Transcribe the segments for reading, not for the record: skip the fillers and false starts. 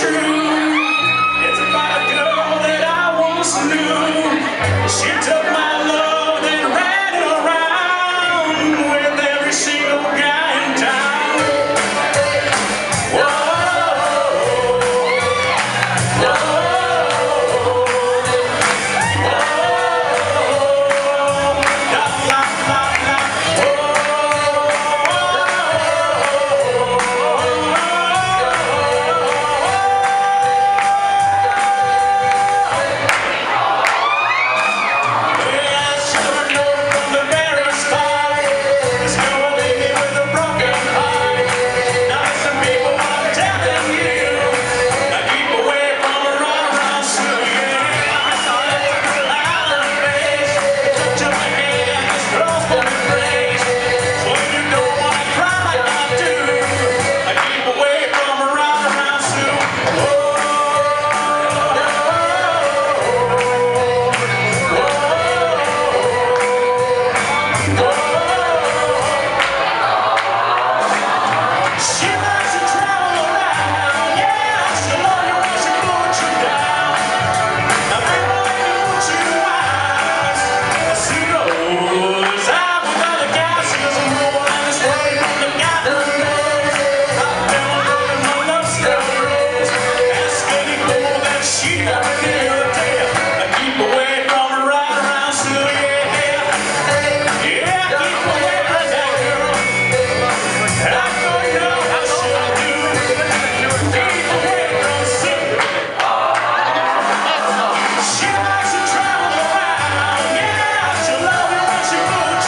true. It's about a girl that I once knew. She took my love and ran it around with every single guy in town. Whoa, whoa, whoa, la, la, la, la,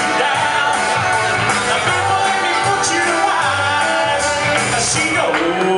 she knows.